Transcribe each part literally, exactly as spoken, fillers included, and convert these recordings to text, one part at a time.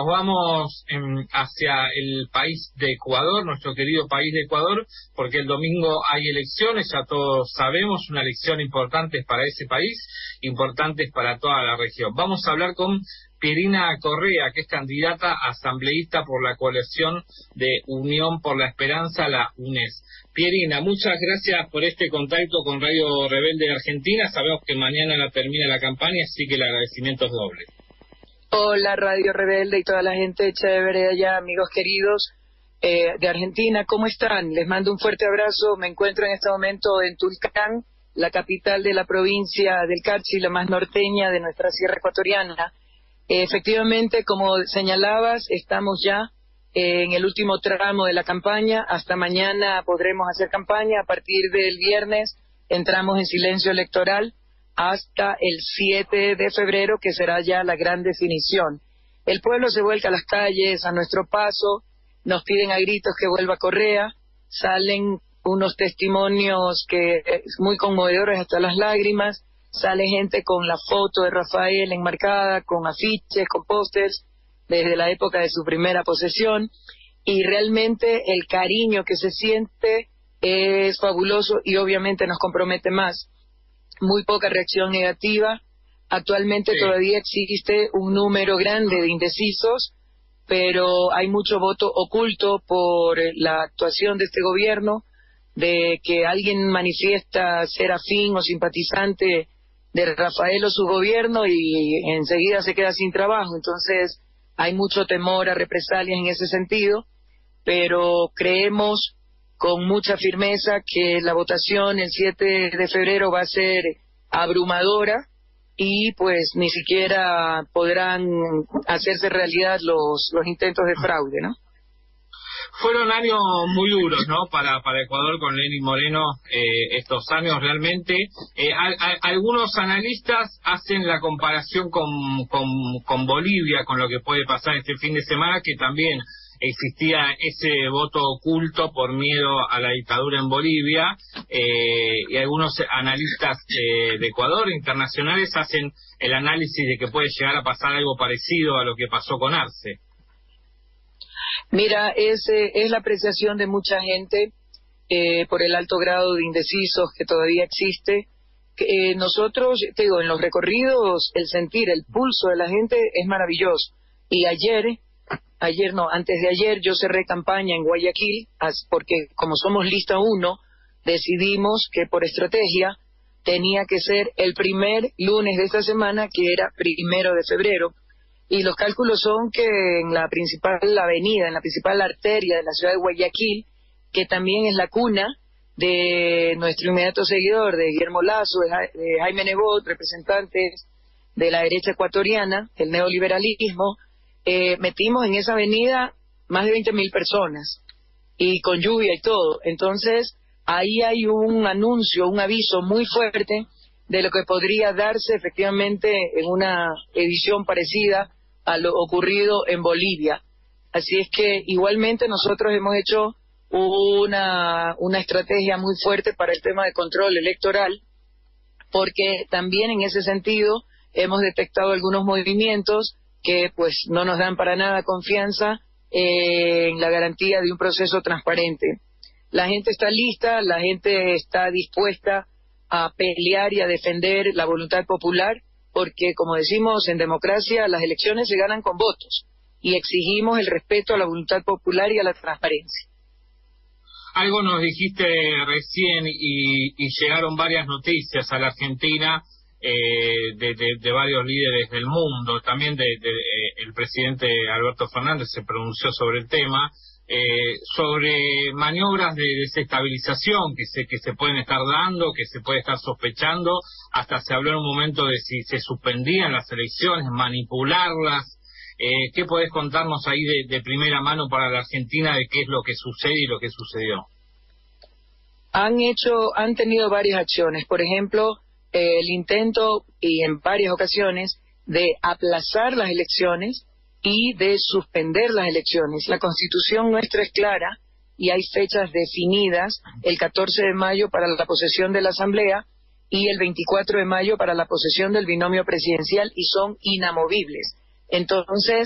nos vamos em, hacia el país de Ecuador, nuestro querido país de Ecuador, porque el domingo hay elecciones, ya todos sabemos, una elección importante para ese país, importante para toda la región. Vamos a hablar con Pierina Correa, que es candidata asambleísta por la coalición de Unión por la Esperanza, la UNES. Pierina, muchas gracias por este contacto con Radio Rebelde de Argentina. Sabemos que mañana la termina la campaña, así que el agradecimiento es doble. Hola, Radio Rebelde y toda la gente chévere allá, amigos queridos eh, de Argentina, ¿cómo están? Les mando un fuerte abrazo. Me encuentro en este momento en Tulcán, la capital de la provincia del Carchi, la más norteña de nuestra sierra ecuatoriana. Eh, efectivamente, como señalabas, estamos ya eh, en el último tramo de la campaña. Hasta mañana podremos hacer campaña. A partir del viernes entramos en silencio electoral hasta el siete de febrero, que será ya la gran definición. El pueblo se vuelca a las calles a nuestro paso, nos piden a gritos que vuelva Correa, salen unos testimonios que muy conmovedores hasta las lágrimas, sale gente con la foto de Rafael enmarcada, con afiches, con pósters, desde la época de su primera posesión, y realmente el cariño que se siente es fabuloso y obviamente nos compromete más. Muy poca reacción negativa. Actualmente sí. Todavía existe un número grande de indecisos, pero hay mucho voto oculto por la actuación de este gobierno, de que alguien manifiesta ser afín o simpatizante de Rafael o su gobierno y enseguida se queda sin trabajo. Entonces hay mucho temor a represalias en ese sentido, pero creemos con mucha firmeza que la votación el siete de febrero va a ser abrumadora y pues ni siquiera podrán hacerse realidad los, los intentos de fraude, ¿no? Fueron años muy duros, ¿no? Para para Ecuador con Lenín Moreno, eh, estos años realmente. Eh, a, a, algunos analistas hacen la comparación con, con, con Bolivia, con lo que puede pasar este fin de semana, que también existía ese voto oculto por miedo a la dictadura en Bolivia, eh, y algunos analistas eh, de Ecuador, internacionales, hacen el análisis de que puede llegar a pasar algo parecido a lo que pasó con Arce. Mira, es, eh, es la apreciación de mucha gente eh, por el alto grado de indecisos que todavía existe. Que, eh, nosotros, te digo, en los recorridos, el sentir, el pulso de la gente es maravilloso. Y ayer... Ayer no, antes de ayer yo cerré campaña en Guayaquil, porque como somos lista uno, decidimos que por estrategia tenía que ser el primer lunes de esta semana, que era primero de febrero, y los cálculos son que en la principal avenida, en la principal arteria de la ciudad de Guayaquil, que también es la cuna de nuestro inmediato seguidor, de Guillermo Lasso, de Jaime Nebot, representantes de la derecha ecuatoriana, el neoliberalismo, Eh, metimos en esa avenida más de veinte mil personas y con lluvia y todo. Entonces ahí hay un anuncio, un aviso muy fuerte de lo que podría darse efectivamente en una edición parecida a lo ocurrido en Bolivia. Así es que igualmente nosotros hemos hecho una, una estrategia muy fuerte para el tema de control electoral, porque también en ese sentido hemos detectado algunos movimientos que pues no nos dan para nada confianza eh, en la garantía de un proceso transparente. La gente está lista, la gente está dispuesta a pelear y a defender la voluntad popular, porque como decimos en democracia, las elecciones se ganan con votos y exigimos el respeto a la voluntad popular y a la transparencia. Algo nos dijiste recién y, y llegaron varias noticias a la Argentina, Eh, de, de, de varios líderes del mundo, también de, de, eh, el presidente Alberto Fernández se pronunció sobre el tema, eh, sobre maniobras de desestabilización que se, que se pueden estar dando, que se puede estar sospechando. Hasta se habló en un momento de si se suspendían las elecciones, manipularlas. Eh, ¿Qué podés contarnos ahí de, de primera mano para la Argentina de qué es lo que sucede y lo que sucedió? Han hecho, han tenido varias acciones, por ejemplo, el intento, y en varias ocasiones, de aplazar las elecciones y de suspender las elecciones. La Constitución nuestra es clara y hay fechas definidas, el catorce de mayo para la posesión de la Asamblea y el veinticuatro de mayo para la posesión del binomio presidencial, y son inamovibles. Entonces,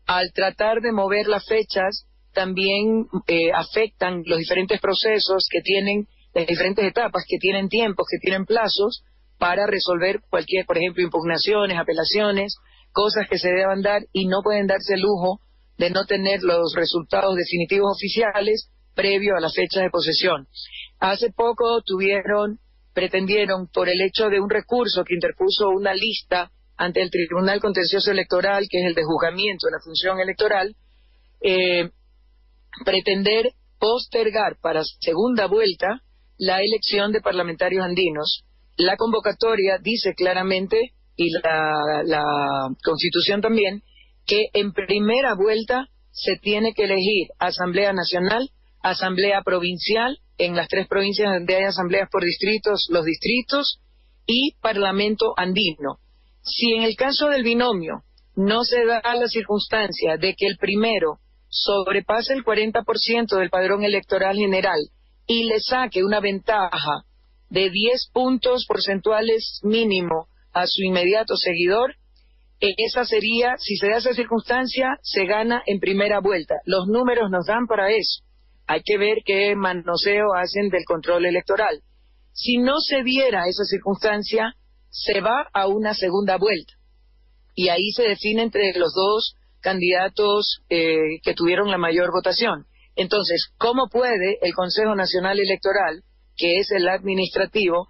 al tratar de mover las fechas, también eh, afectan los diferentes procesos que tienen, las diferentes etapas que tienen tiempos, que tienen plazos para resolver cualquier, por ejemplo, impugnaciones, apelaciones, cosas que se deban dar y no pueden darse el lujo de no tener los resultados definitivos oficiales previo a la fecha de posesión. Hace poco tuvieron, pretendieron, por el hecho de un recurso que interpuso una lista ante el Tribunal Contencioso Electoral, que es el de juzgamiento de la función electoral, eh, pretender postergar para segunda vuelta la elección de parlamentarios andinos. La convocatoria dice claramente, y la, la Constitución también, que en primera vuelta se tiene que elegir Asamblea Nacional, Asamblea Provincial, en las tres provincias donde hay asambleas por distritos, los distritos, y Parlamento Andino. Si en el caso del binomio no se da la circunstancia de que el primero sobrepase el cuarenta por ciento del padrón electoral general y le saque una ventaja de diez puntos porcentuales mínimo a su inmediato seguidor, esa sería, si se da esa circunstancia, se gana en primera vuelta. Los números nos dan para eso. Hay que ver qué manoseo hacen del control electoral. Si no se diera esa circunstancia, se va a una segunda vuelta. Y ahí se define entre los dos candidatos eh, que tuvieron la mayor votación. Entonces, ¿cómo puede el Consejo Nacional Electoral, que es el administrativo,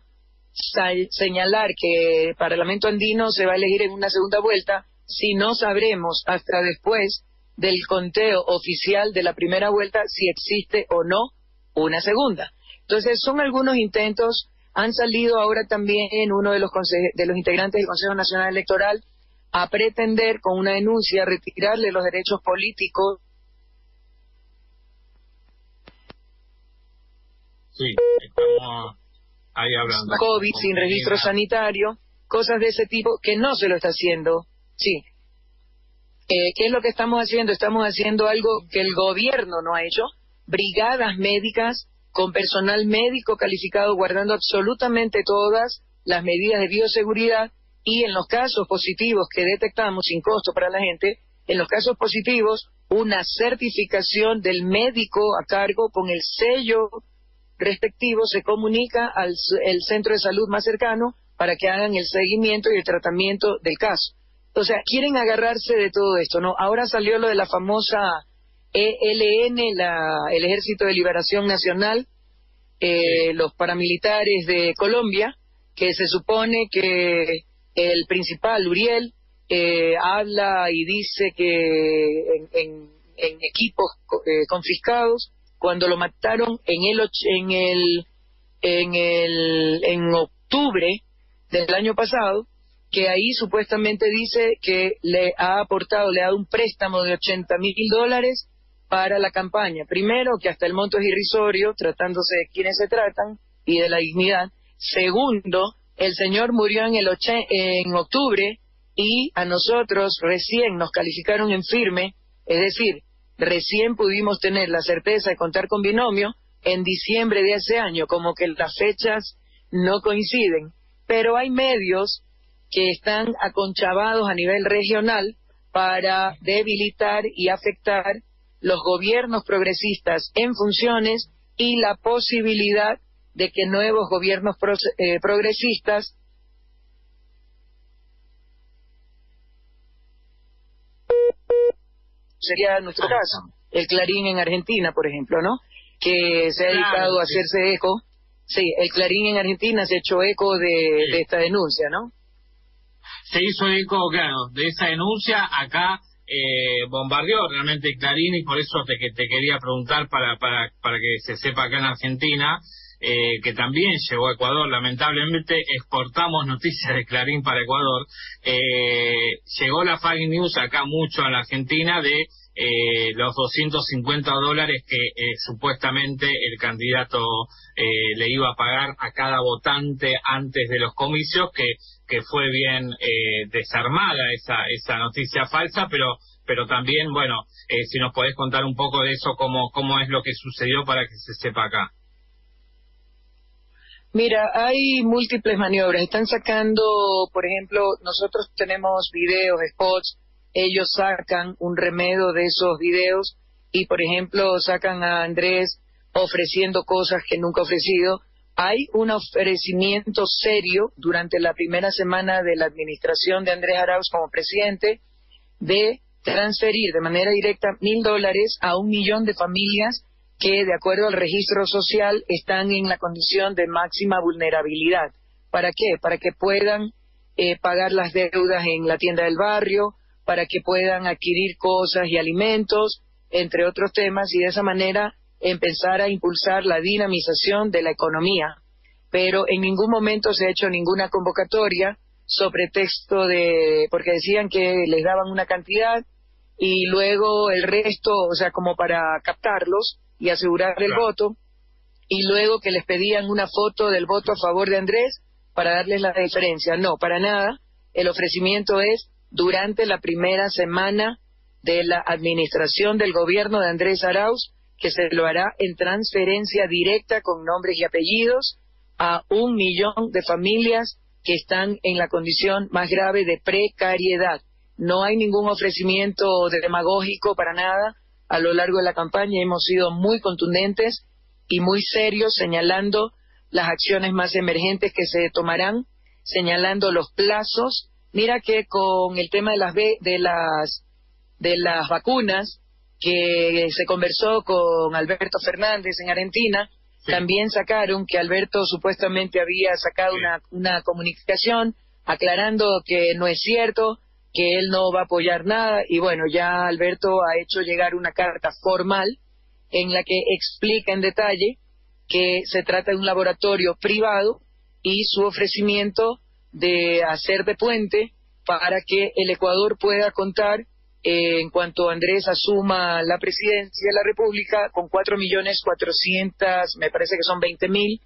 señalar que el Parlamento Andino se va a elegir en una segunda vuelta si no sabremos hasta después del conteo oficial de la primera vuelta si existe o no una segunda? Entonces, son algunos intentos. Han salido ahora también uno de los, de los integrantes del Consejo Nacional Electoral a pretender con una denuncia retirarle los derechos políticos. Sí, estamos ahí hablando. COVID sin registro sanitario, cosas de ese tipo que no se lo está haciendo. Sí. Eh, ¿Qué es lo que estamos haciendo? Estamos haciendo algo que el gobierno no ha hecho. Brigadas médicas con personal médico calificado guardando absolutamente todas las medidas de bioseguridad, y en los casos positivos que detectamos sin costo para la gente, en los casos positivos, una certificación del médico a cargo con el sello respectivo se comunica al el centro de salud más cercano para que hagan el seguimiento y el tratamiento del caso. O sea, quieren agarrarse de todo esto, ¿no? Ahora salió lo de la famosa E L N, la, el Ejército de Liberación Nacional, eh, los paramilitares de Colombia, que se supone que el principal, Uriel, eh, habla y dice que en, en, en equipos eh, confiscados, cuando lo mataron en el en el en el en octubre del año pasado, que ahí supuestamente dice que le ha aportado, le ha dado un préstamo de ochenta mil dólares para la campaña. Primero, que hasta el monto es irrisorio, tratándose de quienes se tratan y de la dignidad. Segundo, el señor murió en el oche en octubre y a nosotros recién nos calificaron en firme, es decir, recién pudimos tener la certeza de contar con binomio en diciembre de ese año, como que las fechas no coinciden. Pero hay medios que están aconchavados a nivel regional para debilitar y afectar los gobiernos progresistas en funciones y la posibilidad de que nuevos gobiernos pro, eh, progresistas sería nuestro caso, el Clarín en Argentina, por ejemplo, ¿no? Que se ha dedicado claro, a hacerse sí. eco. Sí, el Clarín en Argentina se ha hecho eco de, sí. de esta denuncia, ¿no? Se hizo eco, claro, de esa denuncia. Acá eh, bombardeó realmente Clarín, y por eso te, que te quería preguntar para, para, para que se sepa acá en Argentina, eh, que también llegó a Ecuador. Lamentablemente exportamos noticias de Clarín para Ecuador. Eh, llegó la fake news acá mucho en la Argentina de eh, los doscientos cincuenta dólares que eh, supuestamente el candidato eh, le iba a pagar a cada votante antes de los comicios, que que fue bien eh, desarmada esa esa noticia falsa, pero pero también, bueno, eh, si nos podés contar un poco de eso, cómo cómo es lo que sucedió para que se sepa acá. Mira, hay múltiples maniobras. Están sacando, por ejemplo, nosotros tenemos videos, spots ellos sacan un remedio de esos videos y, por ejemplo, sacan a Andrés ofreciendo cosas que nunca ha ofrecido. Hay un ofrecimiento serio durante la primera semana de la administración de Andrés Arauz como presidente de transferir de manera directa mil dólares a un millón de familias que, de acuerdo al registro social, están en la condición de máxima vulnerabilidad. ¿Para qué? Para que puedan eh, pagar las deudas en la tienda del barrio, para que puedan adquirir cosas y alimentos, entre otros temas, y de esa manera empezar a impulsar la dinamización de la economía. Pero en ningún momento se ha hecho ninguna convocatoria sobre texto de, porque decían que les daban una cantidad y luego el resto, o sea, como para captarlos y asegurar el Claro. voto, y luego que les pedían una foto del voto a favor de Andrés para darles la diferencia. No, para nada. El ofrecimiento es durante la primera semana de la administración del gobierno de Andrés Arauz, que se lo hará en transferencia directa con nombres y apellidos a un millón de familias que están en la condición más grave de precariedad. No hay ningún ofrecimiento demagógico para nada. A lo largo de la campaña hemos sido muy contundentes y muy serios señalando las acciones más emergentes que se tomarán, señalando los plazos. Mira que con el tema de las de las de las vacunas que se conversó con Alberto Fernández en Argentina, sí. También sacaron que Alberto supuestamente había sacado sí. una, una comunicación aclarando que no es cierto, que él no va a apoyar nada, y bueno, ya Alberto ha hecho llegar una carta formal en la que explica en detalle que se trata de un laboratorio privado y su ofrecimiento de hacer de puente para que el Ecuador pueda contar, eh, en cuanto Andrés asuma la presidencia de la República, con cuatro millones cuatrocientos, me parece que son veinte mil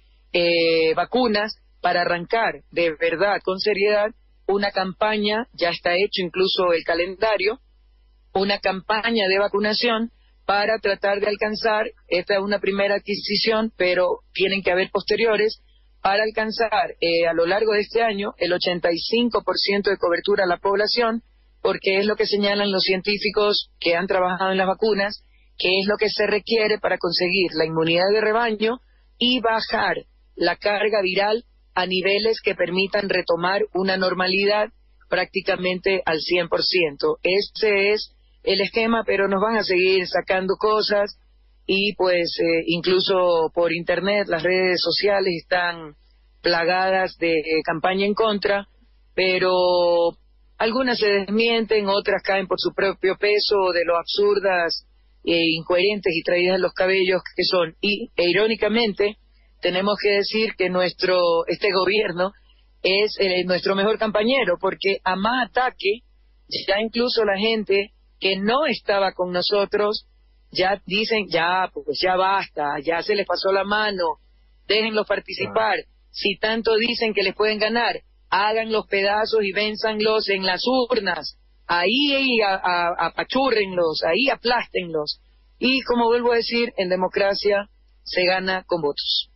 eh, vacunas para arrancar de verdad, con seriedad, una campaña, ya está hecho incluso el calendario, una campaña de vacunación para tratar de alcanzar, esta es una primera adquisición, pero tienen que haber posteriores, para alcanzar eh, a lo largo de este año el ochenta y cinco por ciento de cobertura a la población, porque es lo que señalan los científicos que han trabajado en las vacunas, que es lo que se requiere para conseguir la inmunidad de rebaño y bajar la carga viral a niveles que permitan retomar una normalidad prácticamente al cien por ciento. Este es el esquema, pero nos van a seguir sacando cosas y pues eh, incluso por internet las redes sociales están plagadas de eh, campaña en contra, pero algunas se desmienten, otras caen por su propio peso de lo absurdas e incoherentes y traídas en los cabellos que son. Y e, irónicamente tenemos que decir que nuestro este gobierno es eh, nuestro mejor compañero, porque a más ataque ya incluso la gente que no estaba con nosotros ya dicen, ya, pues ya basta, ya se les pasó la mano, déjenlos participar. Si tanto dicen que les pueden ganar, hagan los pedazos y vénzanlos en las urnas, ahí a, a, apachúrrenlos, ahí aplástenlos. Y como vuelvo a decir, en democracia se gana con votos.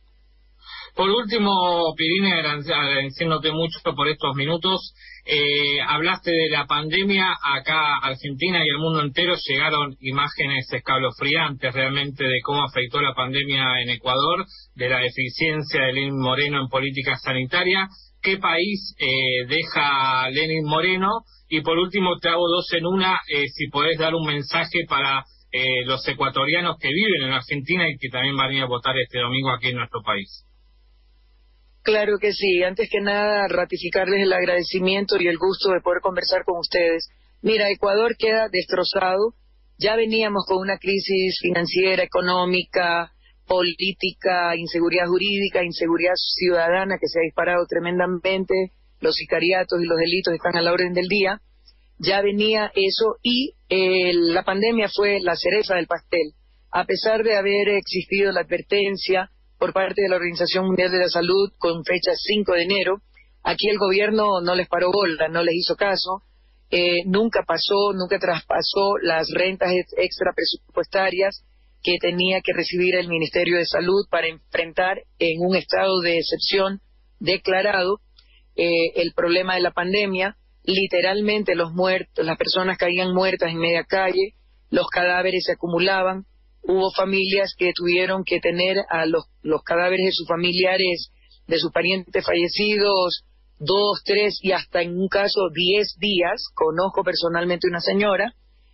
Por último, Pirine, agradeciéndote mucho por estos minutos, eh, hablaste de la pandemia. Acá Argentina y el mundo entero llegaron imágenes escalofriantes realmente de cómo afectó la pandemia en Ecuador, de la deficiencia de Lenín Moreno en política sanitaria. ¿Qué país eh, deja Lenín Moreno? Y por último te hago dos en una, eh, si podés dar un mensaje para eh, los ecuatorianos que viven en Argentina y que también van a ir a votar este domingo aquí en nuestro país. Claro que sí. Antes que nada, ratificarles el agradecimiento y el gusto de poder conversar con ustedes. Mira, Ecuador queda destrozado. Ya veníamos con una crisis financiera, económica, política, inseguridad jurídica, inseguridad ciudadana que se ha disparado tremendamente. Los sicariatos y los delitos están a la orden del día. Ya venía eso y eh, la pandemia fue la cereza del pastel. A pesar de haber existido la advertencia por parte de la Organización Mundial de la Salud con fecha cinco de enero, aquí el gobierno no les paró bola, no les hizo caso, eh, nunca pasó, nunca traspasó las rentas extra presupuestarias que tenía que recibir el Ministerio de Salud para enfrentar en un estado de excepción declarado eh, el problema de la pandemia. literalmente los muertos, las personas caían muertas en media calle, los cadáveres se acumulaban, hubo familias que tuvieron que tener a los, los cadáveres de sus familiares, de sus parientes fallecidos, dos, tres y hasta en un caso diez días. Conozco personalmente una señora,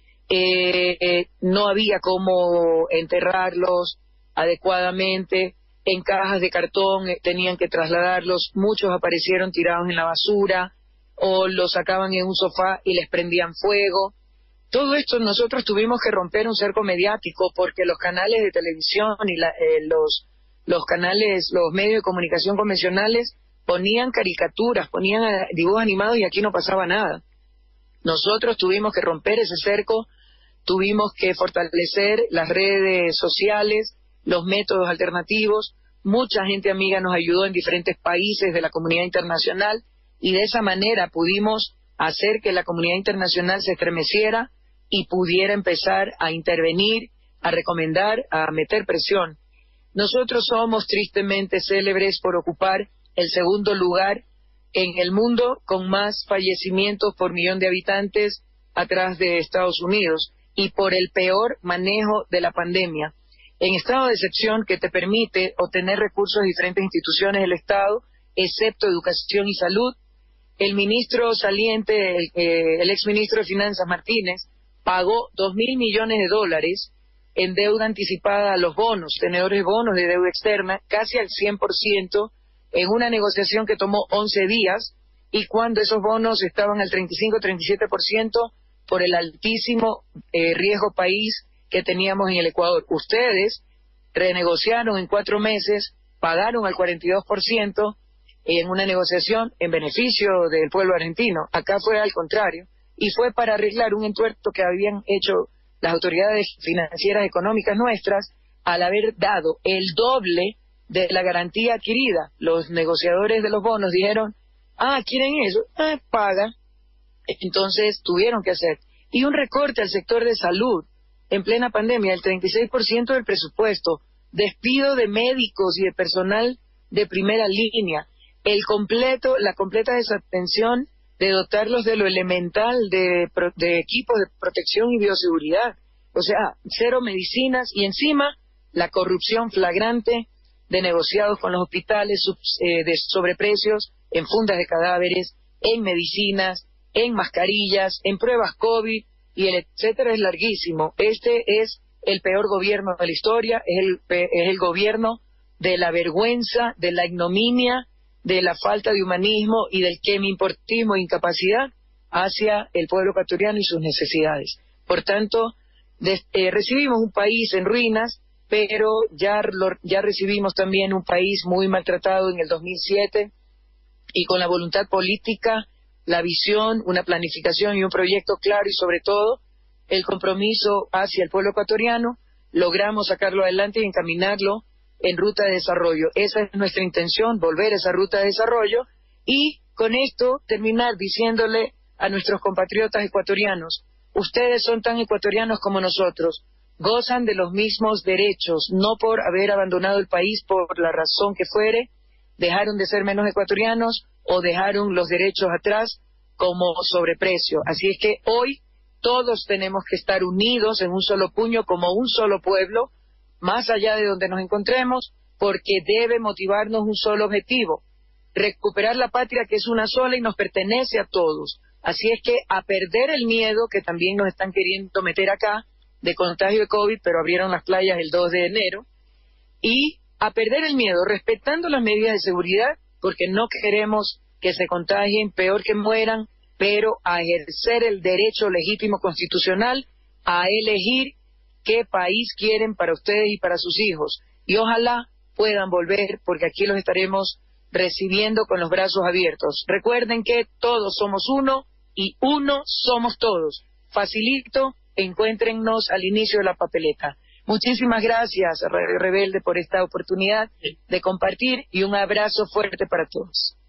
eh, eh, no había cómo enterrarlos adecuadamente, en cajas de cartón eh, tenían que trasladarlos, muchos aparecieron tirados en la basura o los sacaban en un sofá y les prendían fuego. Todo esto nosotros tuvimos que romper un cerco mediático porque los canales de televisión y la, eh, los, los canales, los medios de comunicación convencionales ponían caricaturas, ponían eh, dibujos animados y aquí no pasaba nada. Nosotros tuvimos que romper ese cerco, tuvimos que fortalecer las redes sociales, los métodos alternativos. Mucha gente amiga nos ayudó en diferentes países de la comunidad internacional y de esa manera pudimos hacer que la comunidad internacional se estremeciera y pudiera empezar a intervenir, a recomendar, a meter presión. Nosotros somos tristemente célebres por ocupar el segundo lugar en el mundo con más fallecimientos por millón de habitantes atrás de Estados Unidos y por el peor manejo de la pandemia. En estado de excepción que te permite obtener recursos de diferentes instituciones del Estado, excepto educación y salud, el ministro saliente, el, eh, el exministro de Finanzas Martínez, pagó dos mil millones de dólares en deuda anticipada a los bonos, tenedores de bonos de deuda externa, casi al cien por ciento, en una negociación que tomó once días, y cuando esos bonos estaban al treinta y cinco a treinta y siete por ciento por el altísimo eh, riesgo país que teníamos en el Ecuador. Ustedes renegociaron en cuatro meses, pagaron al cuarenta y dos por ciento en una negociación en beneficio del pueblo argentino. Acá fue al contrario, y fue para arreglar un entuerto que habían hecho las autoridades financieras económicas nuestras al haber dado el doble de la garantía adquirida. Los negociadores de los bonos dijeron, ah, ¿quieren eso? Ah, paga. Entonces tuvieron que hacer. Y un recorte al sector de salud en plena pandemia, el treinta y seis por ciento del presupuesto, despido de médicos y de personal de primera línea, el completo, la completa desatención de dotarlos de lo elemental de, de equipos de protección y bioseguridad, o sea, cero medicinas y encima la corrupción flagrante de negociados con los hospitales sub, eh, de sobreprecios en fundas de cadáveres, en medicinas, en mascarillas, en pruebas COVID y el etcétera es larguísimo. Este es el peor gobierno de la historia, es el, es el gobierno de la vergüenza, de la ignominia, de la falta de humanismo y del quemi-importismo e incapacidad hacia el pueblo ecuatoriano y sus necesidades. Por tanto, de, eh, recibimos un país en ruinas, pero ya, lo, ya recibimos también un país muy maltratado en el dos mil siete y con la voluntad política, la visión, una planificación y un proyecto claro y sobre todo el compromiso hacia el pueblo ecuatoriano, logramos sacarlo adelante y encaminarlo en ruta de desarrollo. Esa es nuestra intención, volver a esa ruta de desarrollo y con esto terminar diciéndole a nuestros compatriotas ecuatorianos, ustedes son tan ecuatorianos como nosotros, gozan de los mismos derechos, no por haber abandonado el país por la razón que fuere, dejaron de ser menos ecuatorianos o dejaron los derechos atrás como sobreprecio. Así es que hoy todos tenemos que estar unidos en un solo puño como un solo pueblo, más allá de donde nos encontremos, porque debe motivarnos un solo objetivo, recuperar la patria que es una sola y nos pertenece a todos. Así es que a perder el miedo que también nos están queriendo meter acá de contagio de COVID, pero abrieron las playas el dos de enero, y a perder el miedo respetando las medidas de seguridad, porque no queremos que se contagien, peor que mueran, pero a ejercer el derecho legítimo constitucional a elegir qué país quieren para ustedes y para sus hijos. Y ojalá puedan volver, porque aquí los estaremos recibiendo con los brazos abiertos. Recuerden que todos somos uno y uno somos todos. Facilito, encuéntrennos al inicio de la papeleta. Muchísimas gracias, Rebelde, por esta oportunidad de compartir y un abrazo fuerte para todos.